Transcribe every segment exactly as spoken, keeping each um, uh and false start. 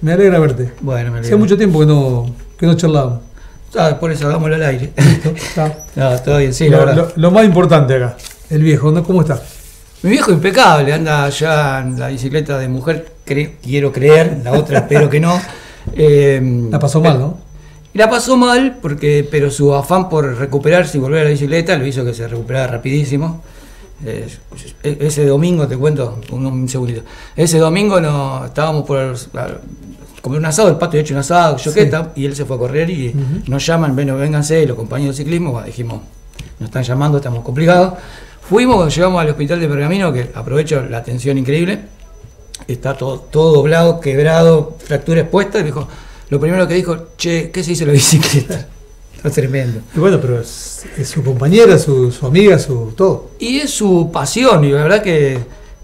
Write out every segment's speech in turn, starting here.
Me alegra verte. Bueno, me alegra. Hace mucho tiempo que no, que no charlábamos. Ah, por eso hagámoslo al aire. Está. No, todo bien, sí, lo, la verdad. Lo, lo más importante acá, el viejo, ¿no? ¿Cómo está? Mi viejo impecable, anda ya en la bicicleta de mujer, cre quiero creer, la otra espero que no. Eh, la pasó mal, ¿no? La pasó mal, porque, pero su afán por recuperarse y volver a la bicicleta lo hizo que se recuperara rapidísimo. Eh, ese domingo, te cuento, un, un segundito, ese domingo no, estábamos por a, comer un asado, el patio hecho un asado, yo qué, sí. Y él se fue a correr y uh-huh. nos llaman, bueno, vénganse, los compañeros de ciclismo, bueno, dijimos, nos están llamando, estamos complicados. Fuimos, llegamos al hospital de Pergamino, que aprovecho la atención increíble, está todo, todo doblado, quebrado, fractura expuesta, y dijo, lo primero que dijo, che, ¿qué se hizo la bicicleta? Está tremendo. Y bueno, pero es, es su compañera, su, su amiga, su todo. Y es su pasión, y la verdad que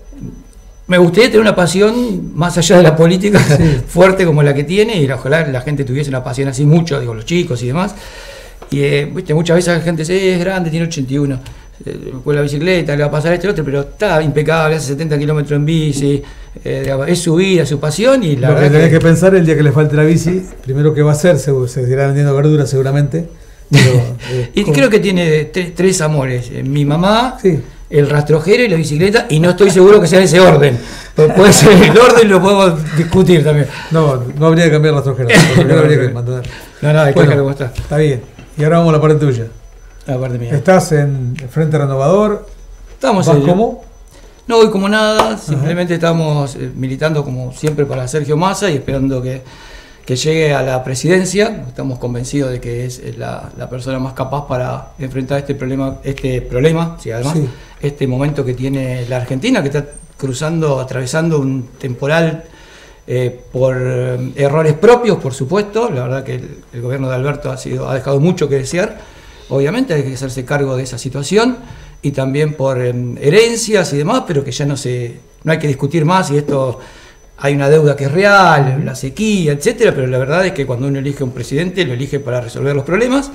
me gustaría tener una pasión más allá de la política, sí. fuerte como la que tiene, y ojalá la gente tuviese una pasión así mucho, digo, los chicos y demás. Y eh, viste, muchas veces la gente dice, es grande, tiene ochenta y uno. Con la bicicleta, le va a pasar este y otro, pero está impecable, hace setenta kilómetros en bici, eh, es su vida, su pasión. Y la Lo verdad que tenés que, que pensar el día que le falte la bici, primero que va a hacer, se, se irá vendiendo verduras seguramente. Pero, eh, y ¿cómo? creo que tiene tres, tres amores: mi mamá, sí. el rastrojero y la bicicleta, y no estoy seguro que sea ese orden. Puede ser el orden, lo podemos discutir también. No, no habría que cambiar el rastrojero, no, no habría que mantener. No, no, hay que bueno, dejarlo como está. Está bien. Y ahora vamos a la parte tuya. La parte mía. ¿Estás en el Frente Renovador? Estamos ¿Vas en cómo? No voy como nada, simplemente Ajá. estamos eh, militando como siempre para Sergio Massa y esperando que, que llegue a la presidencia. Estamos convencidos de que es la, la persona más capaz para enfrentar este problema, este problema, sí, además, sí. este momento que tiene la Argentina, que está cruzando, atravesando un temporal eh, por eh, errores propios, por supuesto. La verdad que el, el gobierno de Alberto ha, sido, ha dejado mucho que desear. Obviamente hay que hacerse cargo de esa situación y también por eh, herencias y demás, pero que ya no se, no hay que discutir más, y esto hay una deuda que es real, la sequía, etcétera, pero la verdad es que cuando uno elige un presidente lo elige para resolver los problemas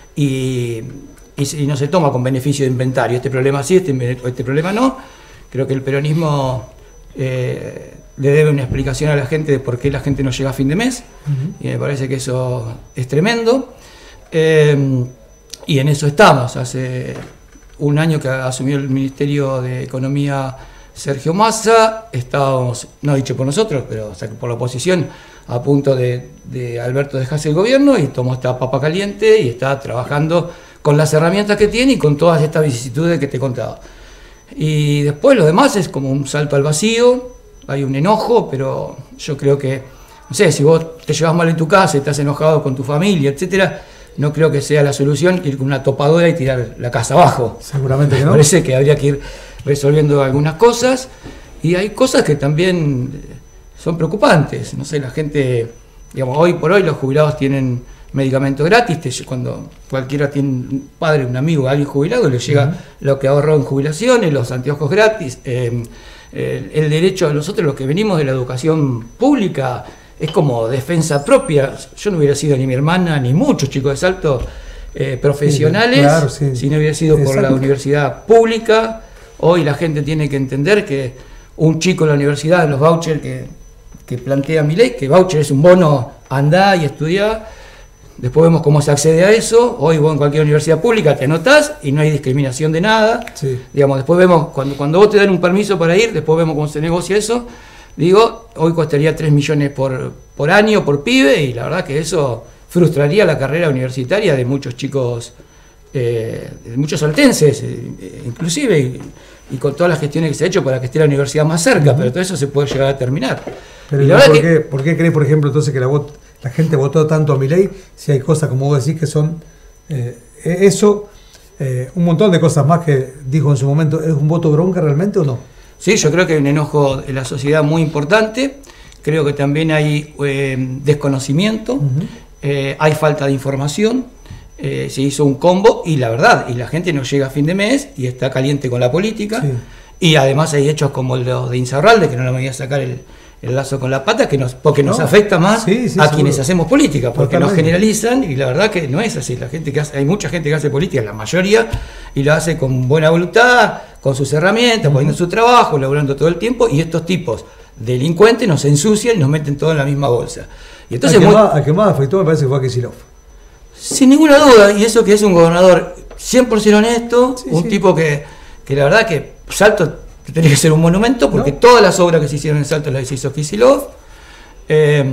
y, y, y no se toma con beneficio de inventario, este problema sí, este, este problema no. Creo que el peronismo eh, le debe una explicación a la gente de por qué la gente no llega a fin de mes, uh-huh. y me parece que eso es tremendo. Eh, Y en eso estamos. Hace un año que asumió el Ministerio de Economía Sergio Massa, estábamos, no dicho por nosotros, pero o sea, por la oposición, a punto de, de Alberto dejarse el gobierno, y tomó esta papa caliente y está trabajando con las herramientas que tiene y con todas estas vicisitudes que te he contado. Y después lo demás es como un salto al vacío, hay un enojo, pero yo creo que, no sé, si vos te llevas mal en tu casa y estás enojado con tu familia, etcétera, no creo que sea la solución ir con una topadora y tirar la casa abajo. Seguramente que no. Me parece que habría que ir resolviendo algunas cosas, y hay cosas que también son preocupantes. No sé, la gente, digamos, hoy por hoy los jubilados tienen medicamentos gratis. Cuando cualquiera tiene un padre, un amigo, alguien jubilado, le llega uh-huh. lo que ahorró en jubilaciones, los anteojos gratis, eh, el, el derecho a nosotros, los que venimos de la educación pública, es como defensa propia. Yo no hubiera sido ni mi hermana ni muchos chicos de Salto eh, profesionales, sí, claro, sí. si no hubiera sido Exacto. por la universidad pública. Hoy la gente tiene que entender que un chico en la universidad, los vouchers que, que plantea mi ley, que voucher es un bono, andá y estudiá, después vemos cómo se accede a eso. Hoy vos en cualquier universidad pública te anotás y no hay discriminación de nada. Sí. Digamos, después vemos, cuando, cuando vos te dan un permiso para ir, después vemos cómo se negocia eso. Digo, hoy costaría tres millones por, por año, por pibe, y la verdad que eso frustraría la carrera universitaria de muchos chicos, eh, de muchos saltenses, eh, inclusive, y, y con todas las gestiones que se ha hecho para que esté la universidad más cerca, uh-huh. pero todo eso se puede llegar a terminar. Pero y la ¿por, que, qué, ¿por qué crees, por ejemplo, entonces que la, vot, la gente votó tanto a Milei si hay cosas, como vos decís, que son eh, eso, eh, un montón de cosas más que dijo en su momento? ¿Es un voto bronca realmente o no? Sí, yo creo que hay un enojo en la sociedad muy importante. Creo que también hay eh, desconocimiento, uh-huh. eh, hay falta de información, eh, se hizo un combo y la verdad, y la gente no llega a fin de mes y está caliente con la política, sí. y además hay hechos como los de Insaurralde, que no le voy a sacar el, el lazo con la pata, que nos, porque nos no. afecta más sí, sí, a seguro. Quienes hacemos política, porque Totalmente. Nos generalizan, y la verdad que no es así. La gente que hace, hay mucha gente que hace política, la mayoría, y lo hace con buena voluntad, con sus herramientas, uh-huh. poniendo su trabajo, laburando todo el tiempo, y estos tipos delincuentes, nos ensucian y nos meten todo en la misma bolsa. Y entonces, al, que muy, más, al que más afectó me parece que fue a Kicillof. Sin ninguna duda, y eso que es un gobernador cien por ciento honesto, sí, un sí. tipo que, que la verdad que Salto tenía que ser un monumento, porque ¿no? todas las obras que se hicieron en Salto las hizo Kicillof, eh,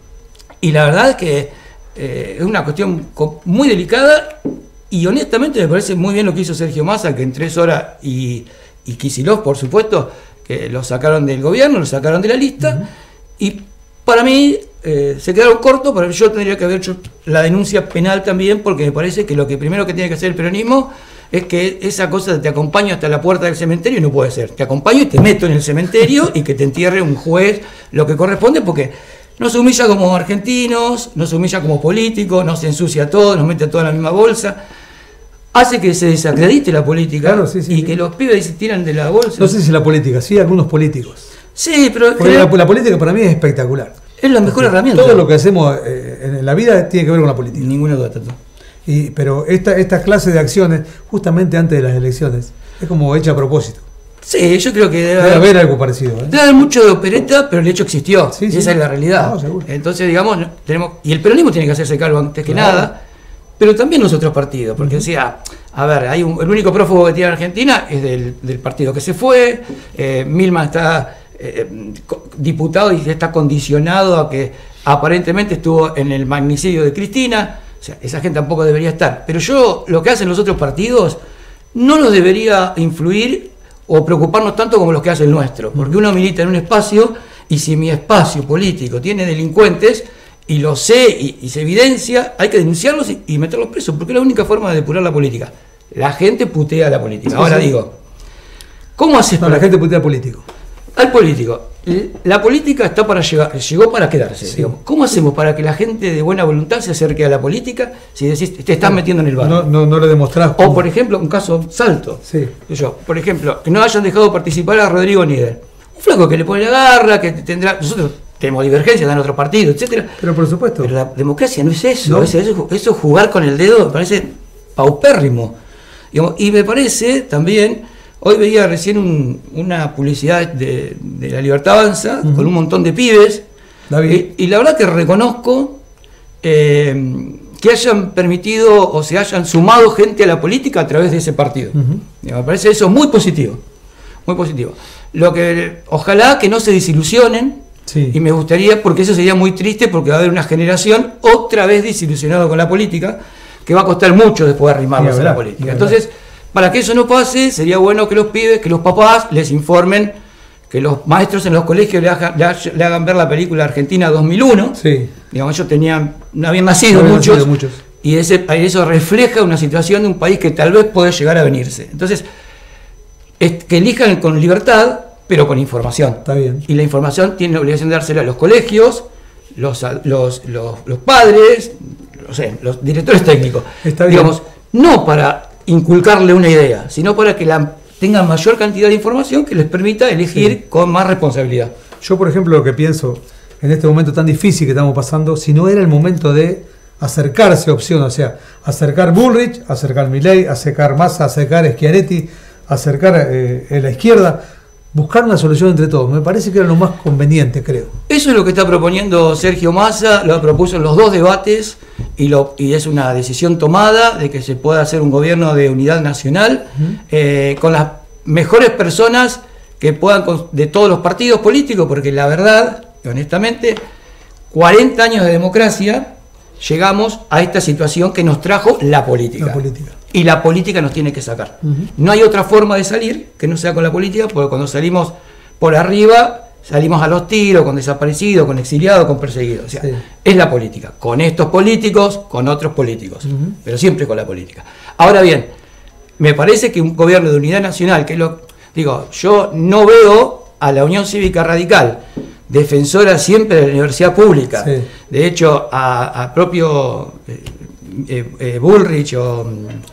y la verdad es que eh, es una cuestión muy delicada, y honestamente me parece muy bien lo que hizo Sergio Massa, que en tres horas, y, y Kicillof, por supuesto, que lo sacaron del gobierno, lo sacaron de la lista, uh-huh. y para mí eh, se quedaron cortos, pero yo tendría que haber hecho la denuncia penal también, porque me parece que lo que primero que tiene que hacer el peronismo es que esa cosa de te acompaño hasta la puerta del cementerio no puede ser. Te acompaño y te meto en el cementerio y que te entierre un juez lo que corresponde, porque nos humilla como argentinos, nos humilla como políticos, nos ensucia todo, nos mete todo en la misma bolsa. Hace que se desacredite la política, claro, sí, sí, y sí. que los pibes se tiran de la bolsa. No sé si la política, sí, algunos políticos. Sí, pero... Porque la, la política para mí es espectacular. Es la mejor herramienta. Todo lo que hacemos eh, en la vida tiene que ver con la política. Ninguna duda, Tato. Y, pero esta, esta clase de acciones, justamente antes de las elecciones, es como hecha a propósito. Sí, yo creo que debe, debe haber algo parecido. ¿eh? Debe haber mucho de opereta, pero el hecho existió. Sí, sí. Esa es la realidad. No, seguro. Entonces, digamos, tenemos... Y el peronismo tiene que hacerse cargo antes que claro. nada, pero también los otros partidos, porque decía, a ver, hay un, el único prófugo que tiene Argentina es del, del partido que se fue, eh, Milman está eh, diputado y está condicionado a que aparentemente estuvo en el magnicidio de Cristina, o sea, esa gente tampoco debería estar, pero yo, lo que hacen los otros partidos, no nos debería influir o preocuparnos tanto como los que hace el nuestro, porque uno milita en un espacio, y si mi espacio político tiene delincuentes, y lo sé, y, y se evidencia, hay que denunciarlos y, y meterlos presos, porque es la única forma de depurar la política. La gente putea a la política. Sí, Ahora sí. digo, ¿cómo haces no, para la gente putea al político? Al político. La política está para llegar, llegó para quedarse. Sí. Digamos. ¿Cómo hacemos para que la gente de buena voluntad se acerque a la política si decís, te estás no, metiendo en el barrio? No, no, no lo demostrás. O, por ejemplo, un caso Salto. Sí. Yo, por ejemplo, que no hayan dejado participar a Rodrigo Nieder. Un flaco que le pone la garra, que tendrá... Nosotros tenemos divergencias en otro partido, etcétera. Pero por supuesto. Pero la democracia no es eso. ¿No? Es eso, eso es jugar con el dedo, me parece paupérrimo. Digamos, y me parece también, hoy veía recién un, una publicidad de, de La Libertad Avanza, uh-huh. con un montón de pibes, y, y la verdad que reconozco eh, que hayan permitido o se hayan sumado gente a la política a través de ese partido. Uh-huh. Digamos, me parece eso muy positivo, muy positivo. Lo que ojalá que no se desilusionen. Sí. Y me gustaría, porque eso sería muy triste, porque va a haber una generación otra vez desilusionada con la política, que va a costar mucho después arrimarnos sí, a la política. Entonces, para que eso no pase, sería bueno que los pibes, que los papás les informen, que los maestros en los colegios le hagan, le hagan ver la película Argentina dos mil uno. Sí. Digamos, ellos tenían, no habían nacido, no habían muchos, nacido muchos, y ese, eso refleja una situación de un país que tal vez puede llegar a venirse. Entonces, es, que elijan con libertad, pero con información. Está bien. Y la información tiene la obligación de dársela a los colegios, los, los, los, los padres, no sé, los directores técnicos. Está bien. Digamos, no para inculcarle una idea, sino para que la tengan mayor cantidad de información que les permita elegir sí. con más responsabilidad. Yo, por ejemplo, lo que pienso en este momento tan difícil que estamos pasando, si no era el momento de acercarse a opción, o sea, acercar Bullrich, acercar Milei, acercar Massa, acercar Schiaretti, acercar eh, a la izquierda, buscar una solución entre todos. Me parece que era lo más conveniente, creo. Eso es lo que está proponiendo Sergio Massa, lo propuso en los dos debates y, lo, y es una decisión tomada de que se pueda hacer un gobierno de unidad nacional uh-huh. eh, con las mejores personas que puedan, de todos los partidos políticos, porque la verdad, honestamente, cuarenta años de democracia, llegamos a esta situación que nos trajo la política. La política. Y la política nos tiene que sacar. Uh-huh. No hay otra forma de salir que no sea con la política, porque cuando salimos por arriba, salimos a los tiros, con desaparecidos, con exiliados, con perseguidos. O sea, sí. es la política. Con estos políticos, con otros políticos. Uh-huh. Pero siempre con la política. Ahora bien, me parece que un gobierno de unidad nacional, que lo digo, yo no veo a la Unión Cívica Radical, defensora siempre de la universidad pública. Sí. De hecho, a, a propio eh, eh, eh, Bullrich o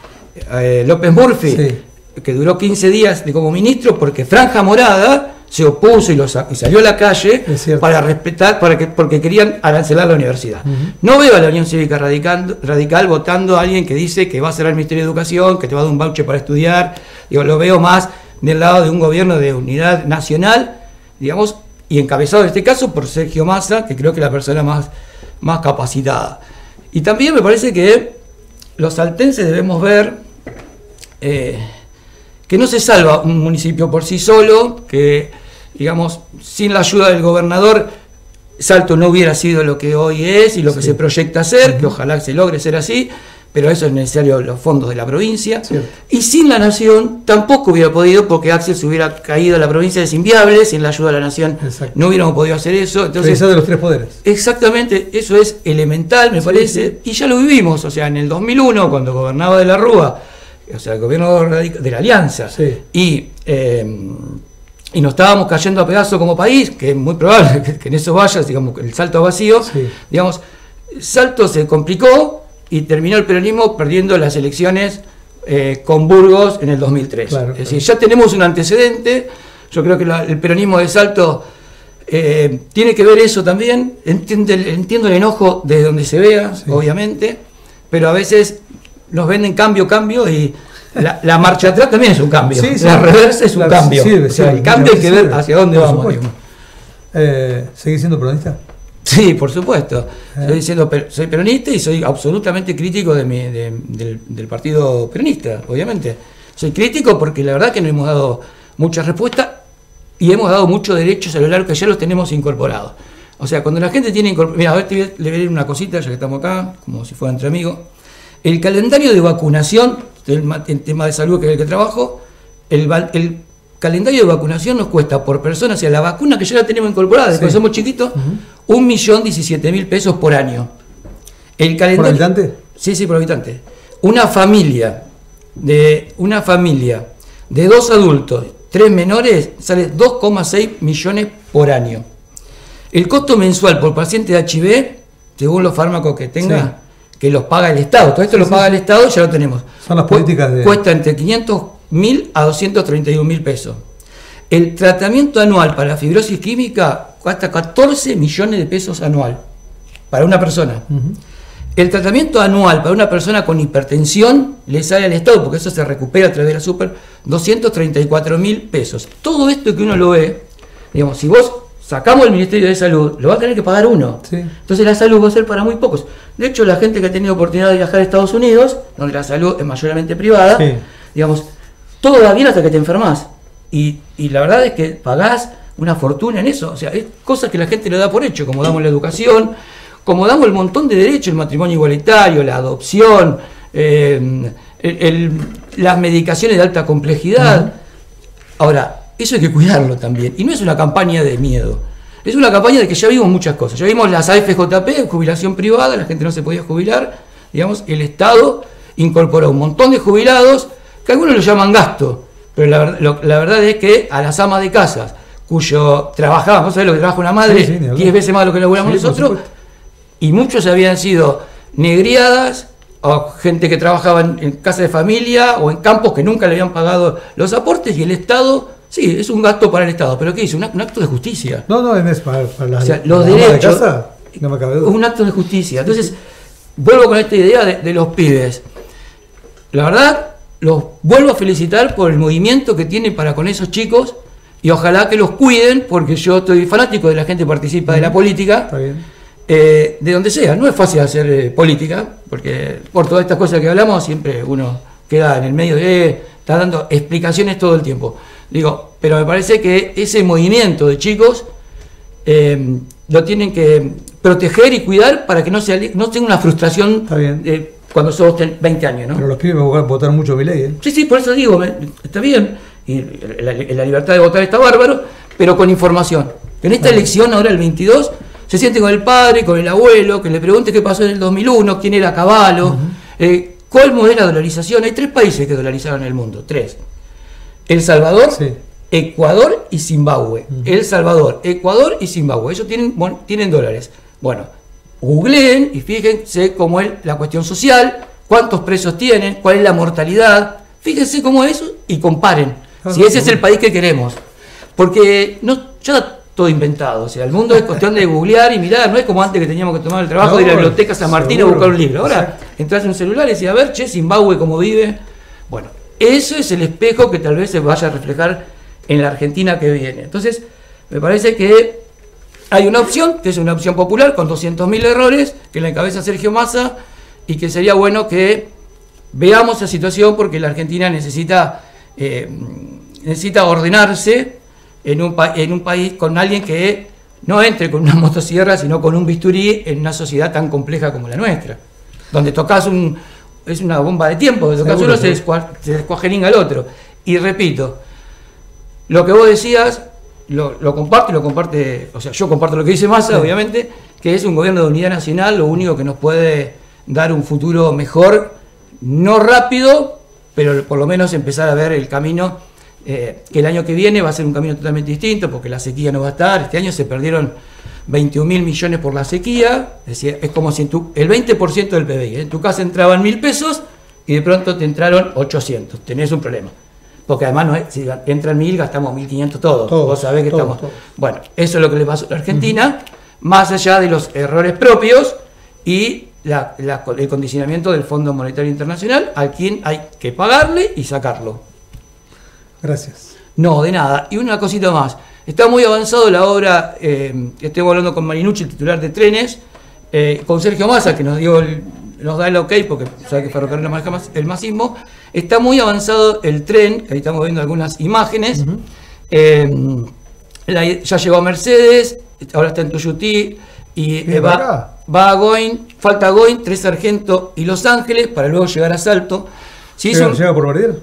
eh, López Murphy, sí. que duró quince días de, como ministro, porque Franja Morada se opuso y, lo sa- y salió a la calle para respetar, para que, porque querían arancelar la universidad. Uh-huh. No veo a la Unión Cívica Radical, Radical votando a alguien que dice que va a cerrar el Ministerio de Educación, que te va a dar un voucher para estudiar. Digo, lo veo más del lado de un gobierno de unidad nacional, digamos, y encabezado en este caso por Sergio Massa, que creo que es la persona más, más capacitada. Y también me parece que los saltenses debemos ver eh, que no se salva un municipio por sí solo, que, digamos, sin la ayuda del gobernador, Salto no hubiera sido lo que hoy es y lo que sí. se proyecta ser, uh-huh. que ojalá se logre ser así, pero eso es necesario los fondos de la provincia. Cierto. Y sin la nación tampoco hubiera podido, porque Axel se hubiera caído a la provincia, es inviable, sin la ayuda de la nación. Exacto. No hubiéramos podido hacer eso. Entonces, de los tres poderes. Exactamente, eso es elemental, me sí, parece, sí. y ya lo vivimos, o sea, en el dos mil uno, cuando gobernaba de la Rúa, o sea, el gobierno de la Alianza, sí. y... Eh, y nos estábamos cayendo a pedazos como país, que es muy probable que, que en eso vaya, digamos, el Salto vacío, sí. digamos, Salto se complicó y terminó el peronismo perdiendo las elecciones eh, con Burgos en el dos mil tres. Claro, es claro. decir, ya tenemos un antecedente, yo creo que la, el peronismo de Salto eh, tiene que ver eso también, entiende, entiendo el enojo desde donde se vea, sí. obviamente, pero a veces nos venden cambio, cambio y... La, la marcha atrás también es un cambio, sí, sí, la reversa es un la, cambio. Sí, sí, o sea, el cambio hay que ver hacia dónde vamos. Eh, ¿Seguís siendo peronista? Sí, por supuesto. Eh. Soy, siendo, soy peronista y soy absolutamente crítico de mi, de, del, del partido peronista, obviamente. Soy crítico porque la verdad que no hemos dado muchas respuestas y hemos dado muchos derechos a lo largo que ya los tenemos incorporados. O sea, cuando la gente tiene incorporado... Mira, a ver, te voy a, le voy a leer una cosita, ya que estamos acá, como si fuera entre amigos. El calendario de vacunación... El, el tema de salud que es el que trabajo, el, el calendario de vacunación nos cuesta por persona, o sea, la vacuna que ya la tenemos incorporada desde sí. que somos chiquitos, uh-huh. un millón diecisiete mil pesos por año. El calendario, ¿por habitante? Sí, sí, por habitante. Una familia de una familia de dos adultos, tres menores, sale dos coma seis millones por año. El costo mensual por paciente de H I V, según los fármacos que tenga, sí. que los paga el Estado, todo esto sí, lo paga sí. el Estado, ya lo tenemos. Son las políticas de... Cuesta entre quinientos mil a doscientos treinta y un mil pesos. El tratamiento anual para la fibrosis química cuesta catorce millones de pesos anual, para una persona. Uh-huh. El tratamiento anual para una persona con hipertensión le sale al Estado, porque eso se recupera a través de la super, doscientos treinta y cuatro mil pesos. Todo esto que uno lo ve, digamos, si vos... sacamos el Ministerio de Salud, lo va a tener que pagar uno. Sí. Entonces la salud va a ser para muy pocos. De hecho, la gente que ha tenido oportunidad de viajar a Estados Unidos, donde la salud es mayormente privada, sí. digamos, todo va bien hasta que te enfermas. Y, y la verdad es que pagás una fortuna en eso. O sea, es cosas que la gente le da por hecho, como damos la educación, como damos el montón de derechos, el matrimonio igualitario, la adopción, eh, el, el, las medicaciones de alta complejidad. Uh-huh. Ahora, eso hay que cuidarlo también. Y no es una campaña de miedo. Es una campaña de que ya vimos muchas cosas. Ya vimos las A F J P, jubilación privada, la gente no se podía jubilar. Digamos, el Estado incorporó un montón de jubilados, que algunos lo llaman gasto. Pero la, lo, la verdad es que a las amas de casas, cuyo trabajaban, ¿no sabés lo que trabaja una madre? Sí, sí, diez veces más de lo que laburamos sí, nosotros. Y muchos habían sido negriadas, o gente que trabajaba en, en casa de familia, o en campos que nunca le habían pagado los aportes, y el Estado... Sí, es un gasto para el Estado, pero ¿qué hizo? Un, un acto de justicia. No, no, es para, para la, o sea, los la derechos. De casa, no me cabe duda. Un acto de justicia. Entonces, vuelvo con esta idea de, de los pibes. La verdad, los vuelvo a felicitar por el movimiento que tienen para con esos chicos y ojalá que los cuiden, porque yo estoy fanático de la gente que participa de la política. Está bien. Eh, de donde sea. No es fácil hacer eh, política, porque por todas estas cosas que hablamos, siempre uno queda en el medio de. Eh, está dando explicaciones todo el tiempo. Digo, pero me parece que ese movimiento de chicos eh, lo tienen que proteger y cuidar para que no, sea, no tenga una frustración eh, cuando sos veinte años, ¿no? Pero los pibes van a votar mucho Milei, ¿eh? Sí, sí, por eso digo, está bien. Y la, la libertad de votar está bárbaro, pero con información. En esta ah. elección, ahora el veintidós, se siente con el padre, con el abuelo, que le pregunte qué pasó en el dos mil uno, quién era Cavallo, uh-huh. eh, ¿cómo es la dolarización? Hay tres países que dolarizaron el mundo, tres. El Salvador, sí. Ecuador y Zimbabue. Uh-huh. El Salvador, Ecuador y Zimbabue. Ellos tienen, bueno, tienen dólares. Bueno, googleen y fíjense cómo es la cuestión social, cuántos presos tienen, cuál es la mortalidad. Fíjense cómo es eso y comparen. Uh-huh. Si ese es el país que queremos. Porque no, ya está todo inventado. O sea, el mundo es cuestión de googlear y mirar. No es como antes que teníamos que tomar el trabajo no, de ir a la biblioteca San Martín seguro. A buscar un libro. Ahora entras en un celular y decís, a ver, che, Zimbabue, cómo vive. Bueno. Eso es el espejo que tal vez se vaya a reflejar en la Argentina que viene. Entonces, Me parece que hay una opción, que es una opción popular, con doscientos mil errores, que la encabeza Sergio Massa, y que sería bueno que veamos la situación, porque la Argentina necesita, eh, necesita ordenarse en un, en un país con alguien que no entre con una motosierra, sino con un bisturí en una sociedad tan compleja como la nuestra, donde tocas un... es una bomba de tiempo, donde tocas uno se, descua, se descuajeringa al otro. Y repito, lo que vos decías, lo, lo comparto y lo comparte, o sea, yo comparto lo que dice Massa, sí, obviamente, que es un gobierno de unidad nacional, lo único que nos puede dar un futuro mejor, no rápido, pero por lo menos empezar a ver el camino, eh, que el año que viene va a ser un camino totalmente distinto, porque la sequía no va a estar. Este año se perdieron veintiún mil millones por la sequía, es decir, es como si en tu, el veinte por ciento del P B I, ¿eh? En tu casa entraban mil pesos y de pronto te entraron ochocientos, tenés un problema. Porque además no es, si entran mil, gastamos mil quinientos todos. Todo, Vos sabés que todo, estamos... Todo. Bueno, eso es lo que le pasó a la Argentina, uh-huh. Más allá de los errores propios y la, la, el condicionamiento del Fondo Monetario Internacional, a quien hay que pagarle y sacarlo. Gracias. No, de nada. Y una cosita más. Está muy avanzado la obra, eh, estoy hablando con Marinucci, el titular de trenes, eh, con Sergio Massa, que nos dio el, nos da el ok, porque sabe que Ferrocarril no maneja más el masismo. Está muy avanzado el tren, que ahí estamos viendo algunas imágenes. Uh-huh. eh, la, ya llegó a Mercedes, ahora está en Tuyutí, y eh, va, va a Goin, falta Goin, Tres Sargento y Los Ángeles, para luego llegar a Salto. ¿Sí, ¿Llega, son, ¿Llega por Bardier?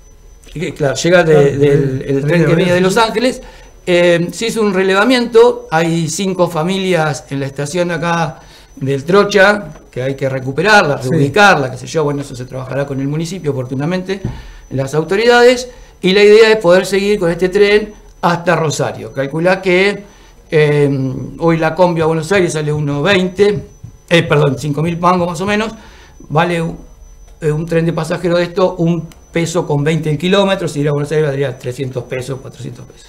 Claro, llega de, claro, del el, el tren que venía de Los Ángeles. Eh, se hizo un relevamiento, hay cinco familias en la estación acá del Trocha, que hay que recuperarla, reubicarla, sí, qué sé yo, bueno, eso se trabajará con el municipio oportunamente, las autoridades, y la idea es poder seguir con este tren hasta Rosario. Calcula que eh, hoy la combi a Buenos Aires sale uno veinte, eh, perdón, cinco mil mangos más o menos, vale un, eh, un tren de pasajero de esto, un peso con veinte kilómetros, si ir a Buenos Aires valdría trescientos pesos, cuatrocientos pesos.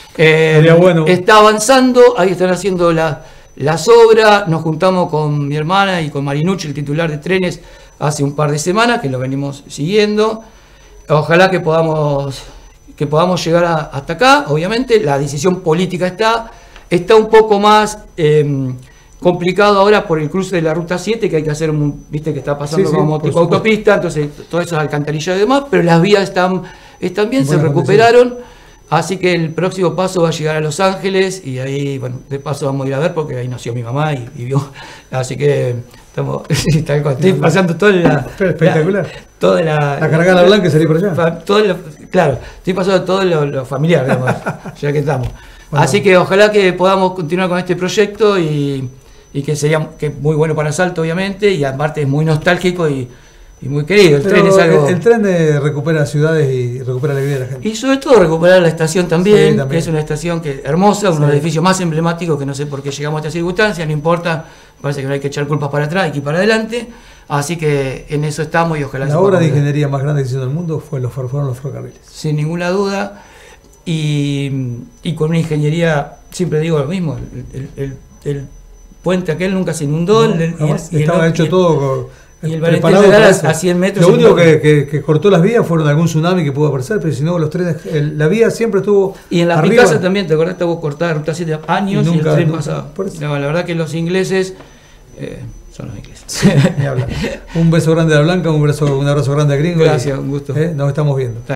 Eh, bueno. Está avanzando, ahí están haciendo la, las obras, nos juntamos con mi hermana y con Marinucci, el titular de trenes, hace un par de semanas, que lo venimos siguiendo. Ojalá que podamos, que podamos llegar a, hasta acá. Obviamente la decisión política está, está un poco más eh, complicado ahora por el cruce de la ruta siete, que hay que hacer, un, viste que está pasando sí, como sí, tipo autopista, entonces todo eso es alcantarillado y demás, pero las vías están, están bien, bueno, se recuperaron. Así que el próximo paso va a llegar a Los Ángeles y ahí, bueno, de paso vamos a ir a ver porque ahí nació mi mamá y vivió. Así que estamos, estoy pasando toda la... Espectacular. La, toda la... La cargada blanca y salir por allá. Todo lo, claro, estoy pasando todo lo, lo familiar, digamos, ya que estamos. Bueno. Así que ojalá que podamos continuar con este proyecto y, y que sería que muy bueno para Salto, obviamente, y aparte es muy nostálgico y... y muy querido. El Pero tren es algo... El, el tren eh, recupera ciudades y recupera la vida de la gente. Y sobre todo recuperar la estación también, sí, también. Que es una estación que hermosa, uno sí. de los edificios más emblemáticos, que no sé por qué llegamos a esta circunstancia, no importa, parece que no hay que echar culpas para atrás, hay que ir para adelante. Así que en eso estamos y ojalá... La obra de ingeniería más grande que se hizo en el mundo fue los, fueron los ferrocarriles. Sin ninguna duda. Y, y con una ingeniería, siempre digo lo mismo, el, el, el, el puente aquel nunca se inundó. No, el, y el, estaba y el, hecho todo... Con, y el Valentín Federal a cien metros. Lo único que, que, que cortó las vías fueron algún tsunami que pudo aparecer, pero si no, los trenes, el, la vía siempre estuvo. Y en la Picasa también, ¿te acordás? Estuvo cortada ruta siete años y, nunca, y el tren nunca, pasaba. No, la verdad que los ingleses eh, son los ingleses. Sí, un beso grande a la Blanca, un, beso, un abrazo grande a Gringo. Gracias, un gusto. Eh, nos estamos viendo.